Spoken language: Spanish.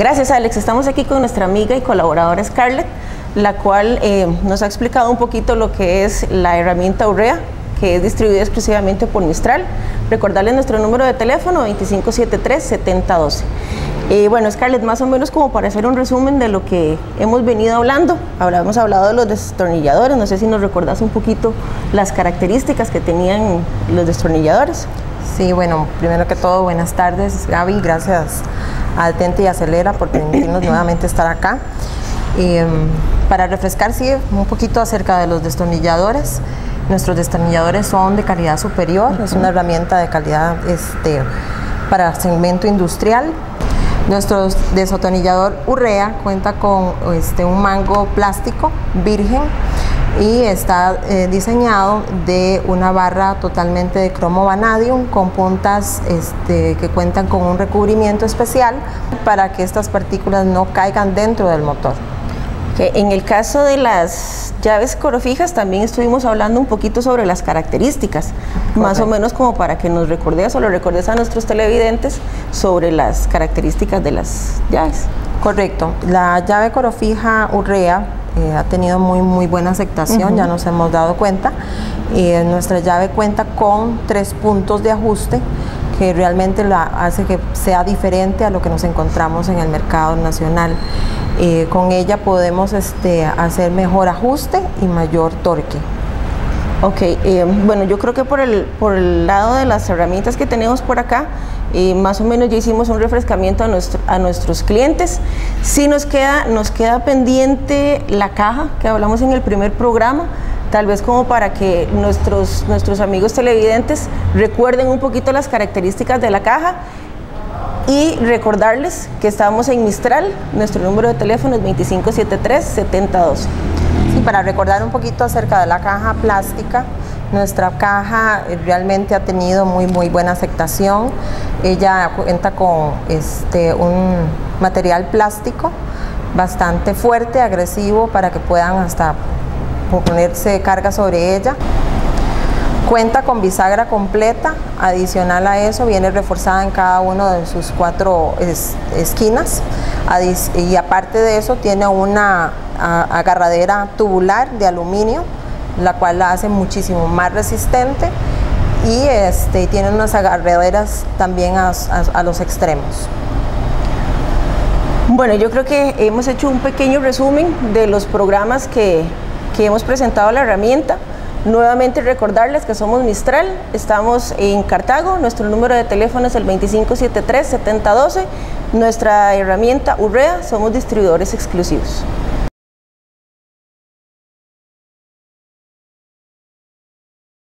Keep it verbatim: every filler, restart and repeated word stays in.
Gracias, Alex. Estamos aquí con nuestra amiga y colaboradora Scarlett, la cual eh, nos ha explicado un poquito lo que es la herramienta Urrea, que es distribuida exclusivamente por Mistral. Recordarles nuestro número de teléfono veinticinco setenta y tres, setenta doce. Eh, bueno, Scarlett, más o menos como para hacer un resumen de lo que hemos venido hablando. Ahora hemos hablado de los destornilladores. No sé si nos recordás un poquito las características que tenían los destornilladores. Sí, bueno, primero que todo, buenas tardes, Gaby. Gracias a Atente y Acelera por permitirnos nuevamente estar acá. Y, um, para refrescar, sí, un poquito acerca de los destornilladores. Nuestros destornilladores son de calidad superior. Uh-huh. Es una herramienta de calidad este, para segmento industrial. Nuestro desatornillador Urrea cuenta con este, un mango plástico virgen y está eh, diseñado de una barra totalmente de cromo vanadium con puntas este, que cuentan con un recubrimiento especial para que estas partículas no caigan dentro del motor. Okay. En el caso de las llaves corofijas también estuvimos hablando un poquito sobre las características, correcto, más o menos como para que nos recordes o lo recordes a nuestros televidentes sobre las características de las llaves. Correcto, la llave corofija Urrea eh, ha tenido muy muy buena aceptación, uh-huh. Ya nos hemos dado cuenta. Eh, nuestra llave cuenta con tres puntos de ajuste que realmente la hace que sea diferente a lo que nos encontramos en el mercado nacional. Eh, con ella podemos este, hacer mejor ajuste y mayor torque. Ok, eh, bueno, yo creo que por el, por el lado de las herramientas que tenemos por acá, eh, más o menos ya hicimos un refrescamiento a, nuestro, a nuestros clientes. Sí nos queda, nos queda pendiente la caja que hablamos en el primer programa, tal vez como para que nuestros, nuestros amigos televidentes recuerden un poquito las características de la caja. Y recordarles que estamos en Mistral, nuestro número de teléfono es veinticinco setenta y tres, setenta doce. Sí, para recordar un poquito acerca de la caja plástica, nuestra caja realmente ha tenido muy muy buena aceptación. Ella cuenta con este, un material plástico bastante fuerte, agresivo, para que puedan hasta ponerse carga sobre ella. Cuenta con bisagra completa, adicional a eso viene reforzada en cada uno de sus cuatro es, esquinas y aparte de eso tiene una a, agarradera tubular de aluminio, la cual la hace muchísimo más resistente y este, tiene unas agarraderas también a, a, a los extremos. Bueno, yo creo que hemos hecho un pequeño resumen de los programas que, que hemos presentado la herramienta. Nuevamente recordarles que somos Mistral, estamos en Cartago, nuestro número de teléfono es el veinticinco setenta y tres, setenta doce, nuestra herramienta Urrea, somos distribuidores exclusivos.